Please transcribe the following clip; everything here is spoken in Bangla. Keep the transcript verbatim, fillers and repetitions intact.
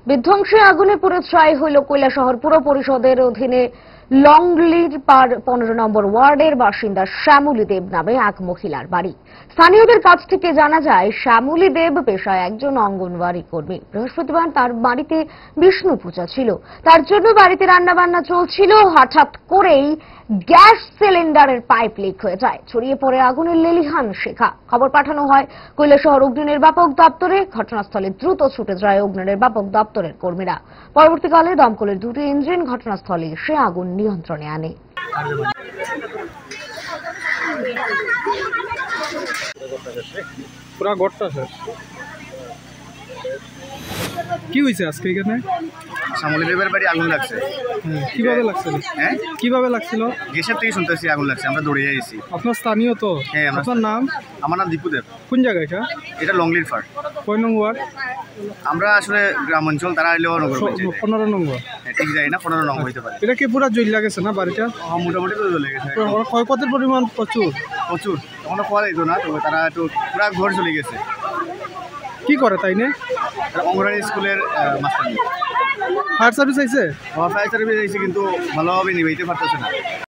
বিধ্বংসী আগুনে পুড়ে ছাই হইল কৈলাসহর পুর পরিষদের অধীনে লংলির পার পনেরো নম্বর ওয়ার্ডের বাসিন্দা শ্যামলী দেব নামে এক মহিলার বাড়ি। স্থানীয়দের কাছ থেকে জানা যায়, শ্যামলী দেব পেশায় একজন অঙ্গনওয়াড়ি কর্মী। বৃহস্পতিবার তার বাড়িতে বিষ্ণু পূজা ছিল, তার জন্য বাড়িতে রান্না বান্না চলছিল। হঠাৎ করেই গ্যাস সিলিন্ডারের পাইপ লিক হয়ে যায়, ছড়িয়ে পড়ে আগুনের লেলিহান শিখা। খবর পাঠানো হয় কৈলাসহর অগ্নি নির্বাপক দপ্তরে। ঘটনাস্থলে দ্রুত ছুটে যায় অগ্নি নির্বাপক দপ্তরের কর্মীরা। পরবর্তীকালে দমকলের দুটি ইঞ্জিন ঘটনাস্থলে এসে আগুন নিয়ন্ত্রণে আনে। পুরা ঘরটা শেষ। কি হয়েছে আজকে এখানে? শ্যামলী দেবের বাড়ি আগুন লাগছে। কিভাবে লাগছিল? হ্যাঁ, কিভাবে লাগছিল? গ্যাসের থেকে শুনতেছি আগুন লাগছে, আমরা দৌড়ে যাইছি। আপনার স্থানীয় তো? হ্যাঁ। আপনার নাম? আমার নাম দীপু দেব। কোন জায়গা এটা? এটা লংলির ফার। কয় নং ওয়ার্ড? আমরা আসলে গ্রাম অঞ্চল, তারা এলেও নগর পঞ্চায়েত। পনেরো নম্বর। ঠিক জানি না, পনেরো নং হইতে পারে। এটা কি পুরা জ্বলে গেছে না বাড়িটা? মোটামুটি তো জ্বলে গেছে। ক্ষয়ক্ষতির পরিমাণ প্রচুর প্রচুর, তখনও পাওয়া যেত না, তবে তারা একটু পুরা ঘর চলে গেছে। কি করে তাই না? অঙ্গনওয়াড়ি স্কুলের মাস্টার। ফায়ার সার্ভিস আইছে? ফায়ার সার্ভিস আইছে, কিন্তু ভালোভাবে নিভাইতে পারতেছে না।